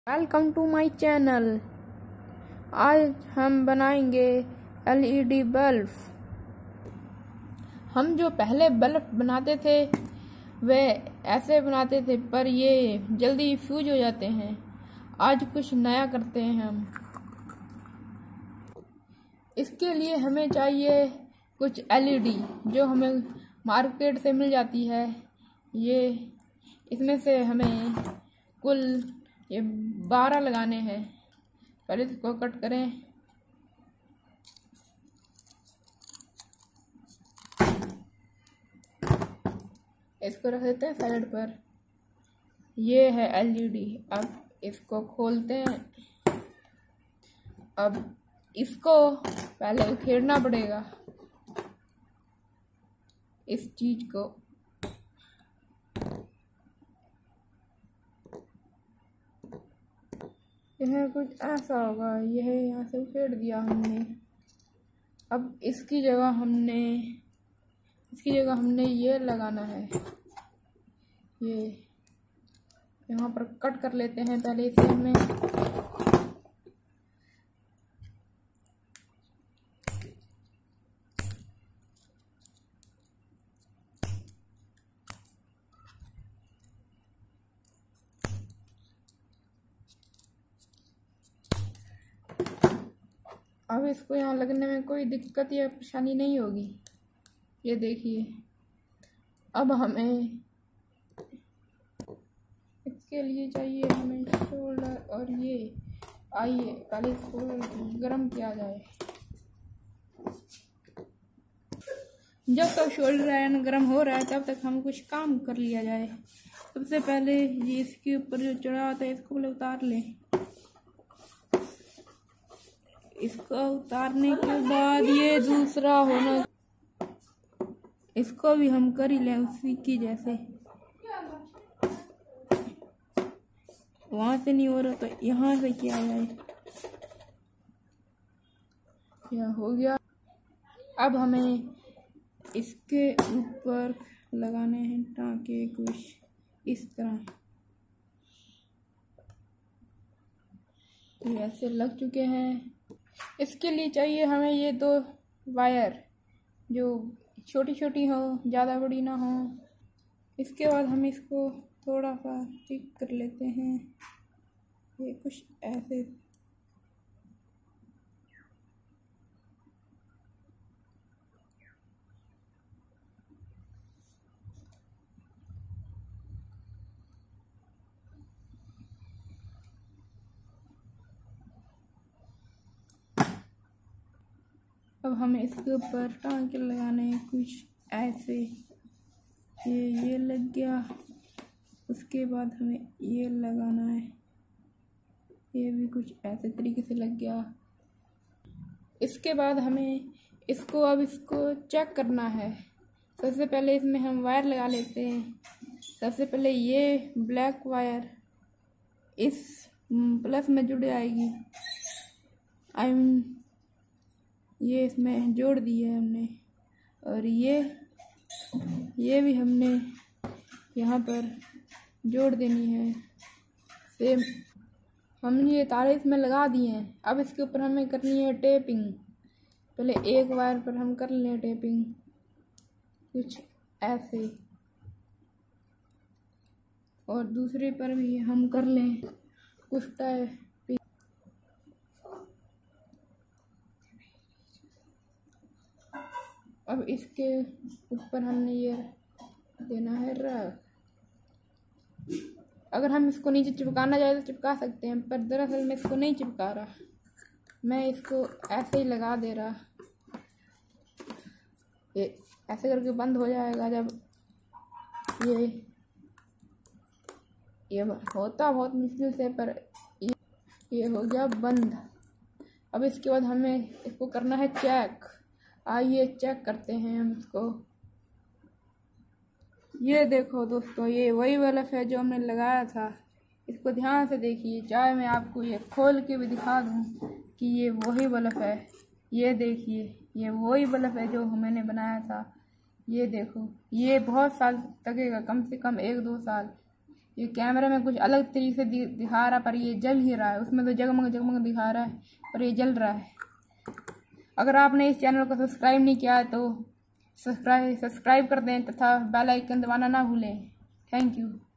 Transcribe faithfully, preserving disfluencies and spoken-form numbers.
Welcome to my channel. आज हम बनाएंगे एलईडी बल्ब। हम जो पहले बल्ब बनाते थे वे ऐसे बनाते थे, पर ये जल्दी फ्यूज हो जाते हैं। आज कुछ नया करते हैं हम। इसके लिए हमें चाहिए कुछ एलईडी जो हमें मार्केट से मिल जाती है। ये इसमें से हमें कुल ये बारह लगाने हैं। पहले इसको कट करें। इसको रख देते हैं साइड पर। ये है एलईडी। अब इसको खोलते हैं। अब इसको पहले उखेड़ना पड़ेगा, इस चीज को। यह कुछ ऐसा होगा। यह यहाँ से उखेड़ दिया हमने। अब इसकी जगह हमने इसकी जगह हमने ये लगाना है। ये यहाँ पर कट कर लेते हैं पहले इसे हमें। अब इसको यहाँ लगने में कोई दिक्कत या परेशानी नहीं होगी। ये देखिए। अब हमें इसके लिए चाहिए हमें शोल्डर, और ये आइए पहले इसको गर्म किया जाए। जब तक शोल्डर आयरन गर्म हो रहा है तब तक हम कुछ काम कर लिया जाए। सबसे पहले ये इसके ऊपर जो चढ़ा होता है इसको पहले उतार लें। इसको उतारने के बाद ये दूसरा होना, इसको भी हम कर ही लें उसी की जैसे। वहां से नहीं हो रहा तो यहाँ से किया जाए। यह हो गया। अब हमें इसके ऊपर लगाने हैं टाँके कुछ इस तरह। ये ऐसे लग चुके हैं। इसके लिए चाहिए हमें ये दो वायर जो छोटी छोटी हो, ज़्यादा बड़ी ना हो। इसके बाद हम इसको थोड़ा सा ठीक कर लेते हैं। ये कुछ ऐसे। अब हमें इसके ऊपर टाँके लगाने हैं कुछ ऐसे। ये ये लग गया। उसके बाद हमें ये लगाना है। ये भी कुछ ऐसे तरीके से लग गया। इसके बाद हमें इसको अब इसको चेक करना है। सबसे पहले इसमें हम वायर लगा लेते हैं। सबसे पहले ये ब्लैक वायर इस प्लस में जुड़ जाएगी। आई ये इसमें जोड़ दी है हमने, और ये ये भी हमने यहाँ पर जोड़ देनी है। सेम हमने ये तारे इसमें लगा दिए हैं। अब इसके ऊपर हमें करनी है टेपिंग। पहले एक वायर पर हम कर लें टेपिंग कुछ ऐसे, और दूसरे पर भी हम कर लें कुछ टाइप। अब इसके ऊपर हमने ये देना है रख। अगर हम इसको नीचे चिपकाना चाहे तो चिपका सकते हैं, पर दरअसल मैं इसको नहीं चिपका रहा। मैं इसको ऐसे ही लगा दे रहा। ये ऐसे करके बंद हो जाएगा जब ये ये होता बहुत मुश्किल से, पर ये, ये हो गया बंद। अब इसके बाद हमें इसको करना है चेक। आइए चेक करते हैं हम इसको। ये देखो दोस्तों, ये वही बल्ब है जो हमने लगाया था। इसको ध्यान से देखिए। चाहे मैं आपको ये खोल के भी दिखा दूं कि ये वही बल्ब है। ये देखिए, ये वही बल्ब है जो मैंने बनाया था। ये देखो, ये बहुत साल तकेगा, कम से कम एक दो साल। ये कैमरे में कुछ अलग तरीके से दि, दिखा रहा, पर ये जल ही रहा है। उसमें तो जगमग जगमग दिखा रहा है, पर ये जल रहा है। अगर आपने इस चैनल को सब्सक्राइब नहीं किया है तो सब्सक्राइब सब्सक्राइब कर दें तथा बेल आइकन दबाना ना भूलें। Thank you.